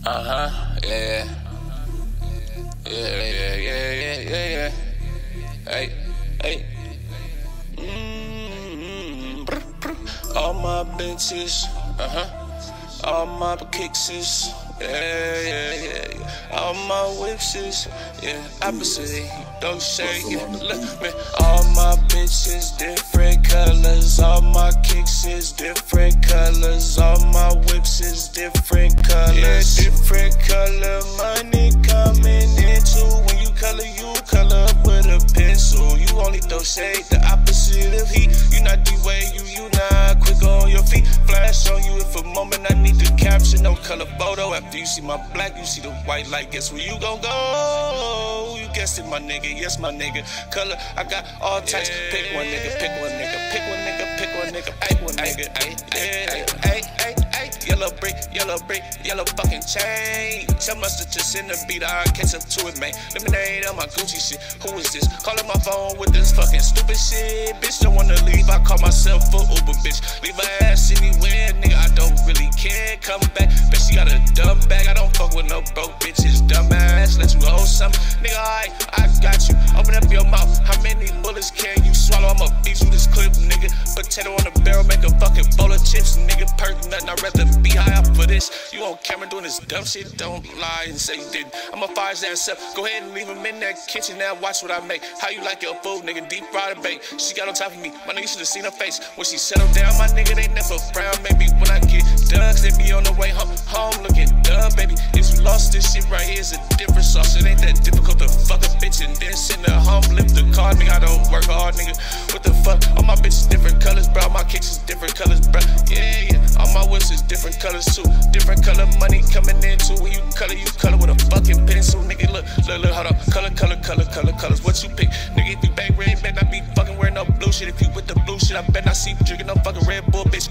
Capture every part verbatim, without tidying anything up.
Uh-huh, yeah. Yeah, yeah, yeah, yeah, yeah, yeah. Hey, hey. Mm-hmm. Brr, brr. All my bitches, uh-huh. All my kicks is, yeah, yeah, yeah, yeah. All my whips is, yeah, opposite, don't shake it. Look, man, all my bitches different colors. All my kicks is different colors. All my whips is different colors. Yeah, different color money coming into. When you color, you color up with a pencil. You only throw shade, the opposite of heat. You not D-way, you, you not quick on your feet. Flash on you if a moment I need to capture. No color photo. After you see my black, you see the white light. Guess where you gon' go? You guessed it, my nigga. Yes, my nigga. Color, I got all types. Yeah. Pick one nigga, pick one nigga, pick one nigga, pick one nigga, pick one nigga. Ay, ay, ay, ay, ay. Yellow brick, yellow brick, yellow fucking chain. So much to just in the beat, I catch up to it, man. Lemonade on my Gucci shit. Who is this? Calling my phone with this fucking stupid shit. Bitch don't wanna leave, I call myself a Uber bitch. Leave her ass anywhere, nigga, I don't really care. Come back, bitch, she got a dumb bag. I don't fuck with no broke bitches, dumb ass. Let you hold some, nigga, I, I got you. Open up your mouth, how many bullets can you swallow? I'ma beat you this clip, nigga. Potato on the barrel, make a fucking bowl of chips, nigga. Perk nothing, I'd rather be high up for this. You on camera doing this dumb shit, don't lie and say you didn't. I'ma fire his ass up, go ahead and leave him in that kitchen. Now watch what I make. How you like your food, nigga? Deep fried or baked. She got on top of me, my nigga should've seen her face. When she settled down, my nigga, they never frown. Maybe when I get done, cause they be on the way home, home looking dumb, baby. If you lost this shit right here, it's a different sauce. It ain't that difficult to fuck a bitch and then send her home, lift the car, nigga. I don't work hard, nigga. What the fuck? All my bitches different colors, bro. All my kicks is different colors, bro. Yeah, yeah. All my whips is different colors too. Different color money coming in too. When you color, you color with a fucking pencil, nigga. Look, look, look, hold on. Color, color, color, color, colors. What you pick, nigga? If you bang red, better not be fucking wearing no blue shit. If you with the blue shit, I bet not see you drinking no fucking Red Bull, bitch.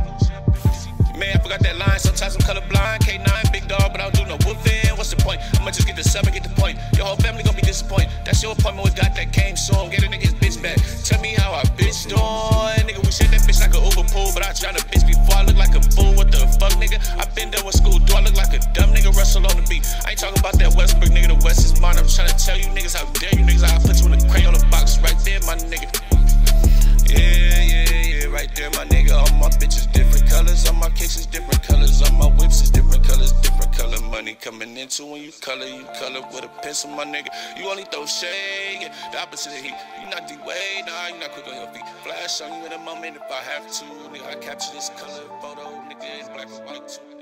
Man, I forgot that line. Sometimes I'm colorblind. K nine, big dog, but I don't do no woofing. What's the point? I'ma just get the sub and get the point. Your whole family gonna be disappointed. That's your appointment with God that came soon. Get a nigga's bitch back. Tell me how I bitch doing. Nigga, we shit that bitch like a Uber pool, but I try to bitch before I look like a fool. What the fuck, nigga? I been there with school. Do I look like a dumb nigga? Wrestle on the beat. I ain't talking about that Westbrook nigga. The West is mine. I'm trying to tell you niggas how dare you niggas. I'll put you in a crayon box right there, my nigga. Yeah, yeah, yeah, right there, my nigga. All my bitches different colors, all my kicks is different colors, all my whips is different colors, different color money coming into. When you color, you color with a pencil, my nigga. You only throw shade, yeah, the opposite of heat. You not D-way, nah, you not quick on your feet. Flash on you in a moment if I have to, nigga. I capture this color photo, nigga, in black and white too.